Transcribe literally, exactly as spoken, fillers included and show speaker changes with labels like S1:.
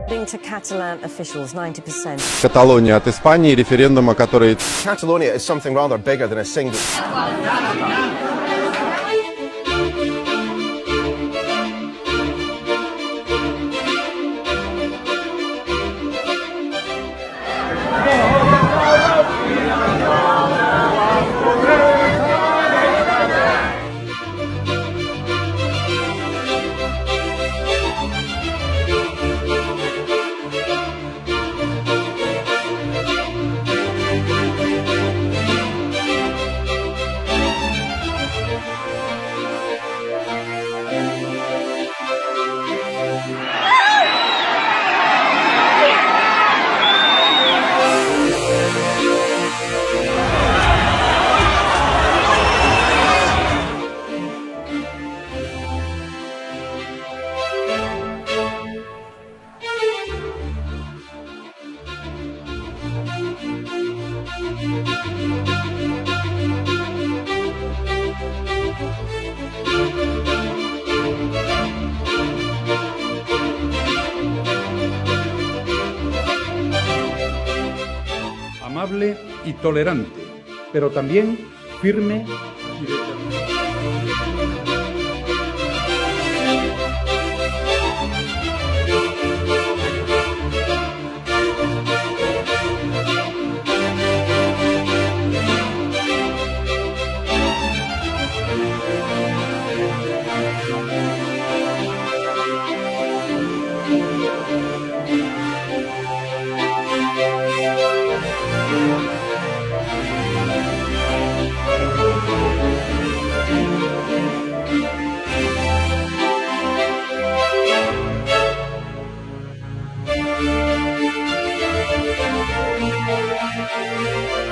S1: According to Catalan officials, ninety percent.
S2: Каталония от Испании, референдума, который...
S3: Catalonia is something rather bigger than a single...
S4: Amable y tolerante, pero también firme y determinado.
S5: Thank you.